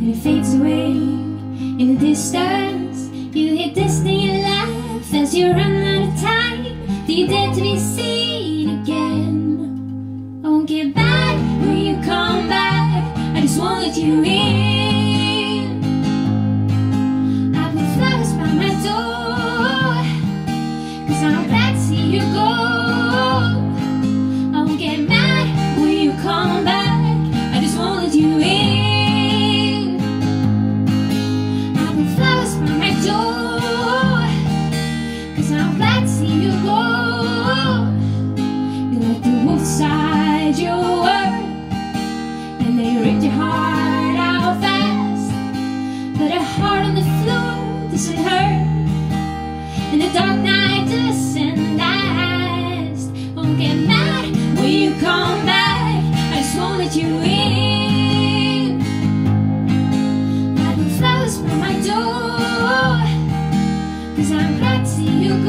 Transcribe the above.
and it fades away in the distance. You hit destiny in life as you run out of time. Do you dare to be seen again? I won't get back when you come back. I just won't let you in. I put flowers by my door, 'cause I'm glad to see you go. I won't get mad when you come back. I just won't let you in. I put flowers by my door, 'cause I'm glad to see you go. You let the wolf inside your world, and they ripped your heart out fast. Put a heart on the floor, does it hurt? In the dark night doesn't last. Won't get mad when you come back. I just won't let you in. I put flowers by my door, 'cause I'm glad to see you go.